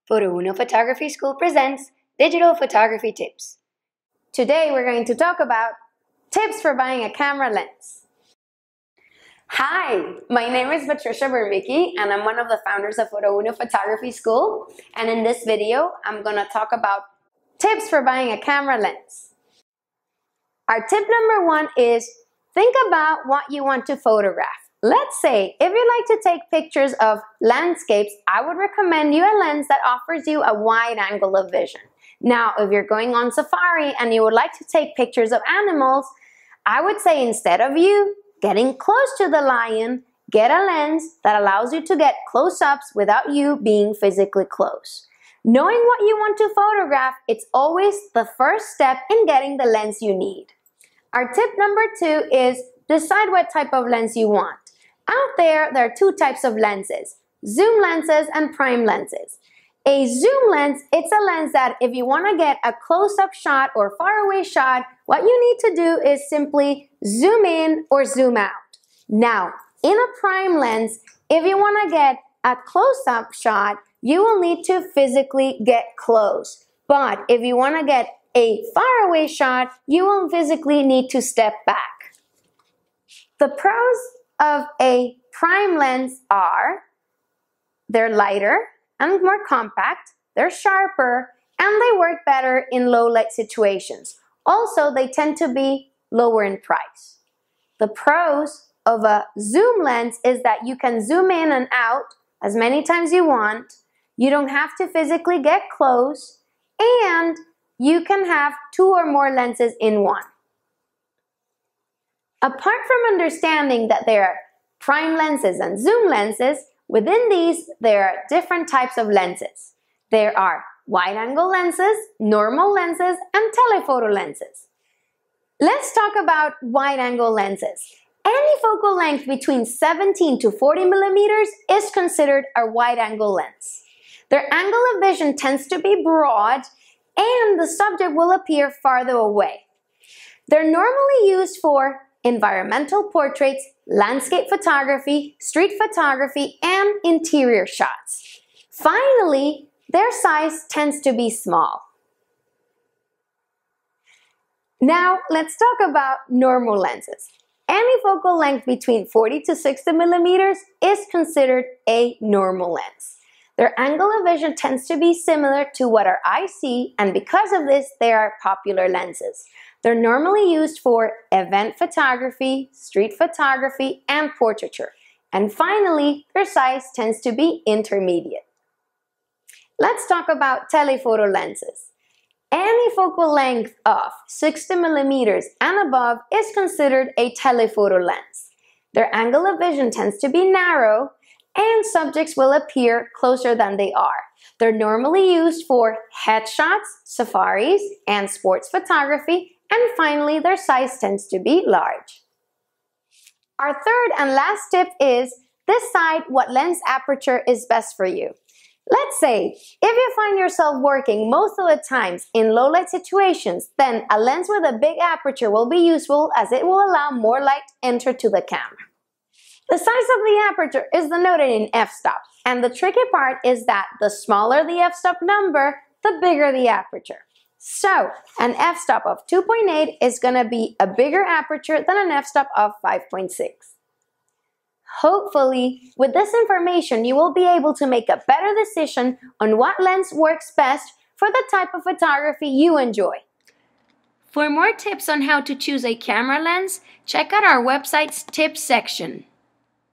Photo Uno Photography School presents Digital Photography Tips. Today we're going to talk about tips for buying a camera lens. Hi, my name is Patricia Bermicki and I'm one of the founders of Photo Uno Photography School, and in this video I'm going to talk about tips for buying a camera lens. Our tip number one is think about what you want to photograph. Let's say if you like to take pictures of landscapes, I would recommend you a lens that offers you a wide angle of vision. Now, if you're going on safari and you would like to take pictures of animals, I would say instead of you getting close to the lion, get a lens that allows you to get close-ups without you being physically close. Knowing what you want to photograph, it's always the first step in getting the lens you need. Our tip number two is decide what type of lens you want. Out there are two types of lenses, zoom lenses and prime lenses. A zoom lens, it's a lens that if you want to get a close-up shot or far-away shot, what you need to do is simply zoom in or zoom out. Now, in a prime lens, if you want to get a close-up shot, you will need to physically get close. But if you want to get a far-away shot, you will physically need to step back. The pros of a prime lens are they're lighter and more compact, they're sharper, and they work better in low light situations. Also, they tend to be lower in price. The pros of a zoom lens is that you can zoom in and out as many times you want, you don't have to physically get close, and you can have two or more lenses in one. Apart from understanding that there are prime lenses and zoom lenses, within these there are different types of lenses. There are wide-angle lenses, normal lenses, and telephoto lenses. Let's talk about wide-angle lenses. Any focal length between 17 to 40 millimeters is considered a wide-angle lens. Their angle of vision tends to be broad, and the subject will appear farther away. They're normally used for environmental portraits, landscape photography, street photography, and interior shots. Finally, their size tends to be small. Now, let's talk about normal lenses. Any focal length between 40 to 60 millimeters is considered a normal lens. Their angle of vision tends to be similar to what our eyes see, and because of this, they are popular lenses. They're normally used for event photography, street photography, and portraiture. And finally, their size tends to be intermediate. Let's talk about telephoto lenses. Any focal length of 60 millimeters and above is considered a telephoto lens. Their angle of vision tends to be narrow, and subjects will appear closer than they are. They're normally used for headshots, safaris, and sports photography, and finally, their size tends to be large. Our third and last tip is decide what lens aperture is best for you. Let's say, if you find yourself working most of the times in low light situations, then a lens with a big aperture will be useful as it will allow more light to enter to the camera. The size of the aperture is denoted in f-stop, and the tricky part is that the smaller the f-stop number, the bigger the aperture. So, an f-stop of 2.8 is going to be a bigger aperture than an f-stop of 5.6. Hopefully, with this information, you will be able to make a better decision on what lens works best for the type of photography you enjoy. For more tips on how to choose a camera lens, check out our website's tips section.